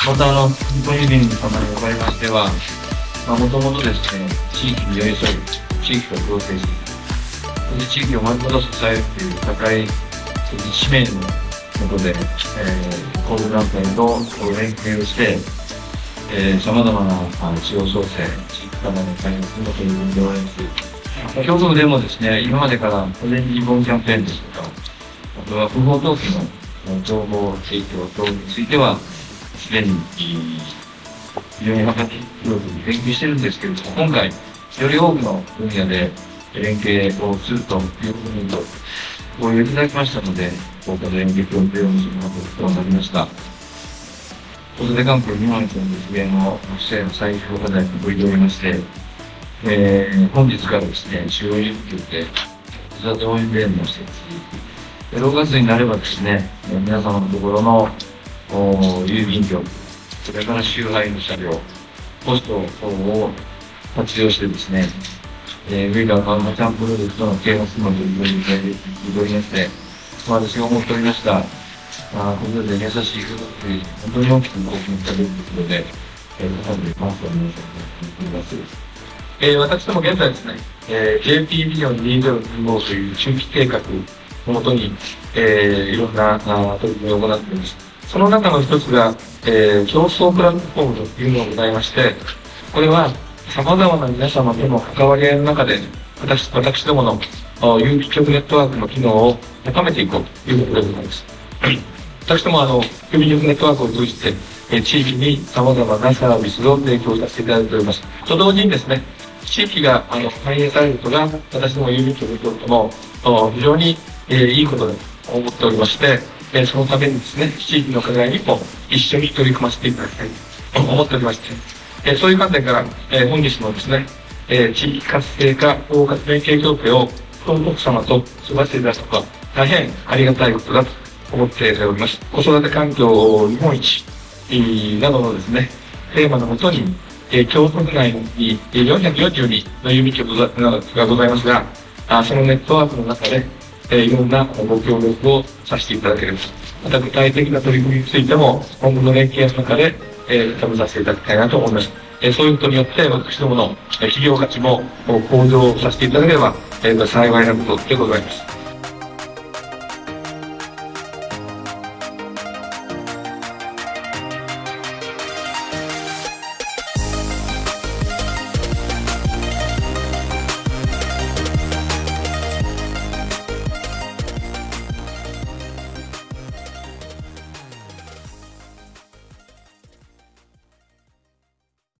また日本郵便様におかれましては、もともとですね、地域に寄り添う、地域を構成する、そして地域をまるごと支えるという高い使命のもとで、公務団体と連携をして、さまざまな地方創生、地域課題の対応をするというふうにおられます。共同でもですね、今までから個人リボンキャンペーンですとか、あとは不法投棄の情報提供等については、すでに非常に幅広く研究してるんですけれども、今回、より多くの分野で連携をするというふうにご用意いただきましたので、こういった連携協定を結ぶこととなりました。子育て関係2万件の実現をしての最終課題に取り組みまして、本日からですね、中央郵便局で子育て応援レーンの設置、6月になればですね、皆様のところの郵便局、それから集配の車両、ポスト等を活用してですね、上から川のキャンププロジェクトの啓発の取り組みにしておりまして、私が思っておりました、子育てに優しい夫婦に本当に大きく貢献されるということで、かなりマスターの皆さんにおります。私ども現在ですね、JP ビヨン2025という中期計画をもとに、いろんな取り組みを行っています。その中の一つが、競争プラットフォームというのがございまして、これは様々な皆様との関わり合いの中で、私どもの郵便局ネットワークの機能を高めていこうということでございます。私ども郵便局ネットワークを通じて、地域に様々なサービスを提供させていただいております。と同時にですね、地域が反映されることが、私ども郵便局にとっても非常にいいことだと思っておりまして、そのためにですね、地域の課題にも一緒に取り組ませていただきたいと思っておりまして、そういう観点から、本日のですね、地域活性化包括連携協定を東国様と育てていただくことは大変ありがたいことだと思っております。子育て環境日本一などのですね、テーマのもとに、京都府内に442の郵便局がございますが、そのネットワークの中で、いろんなご協力をさせていただければ。また具体的な取り組みについても、今後の連携の中で、深めさせていただきたいなと思います。そういうことによって、私どもの企業価値も向上させていただければ、幸いなことでございます。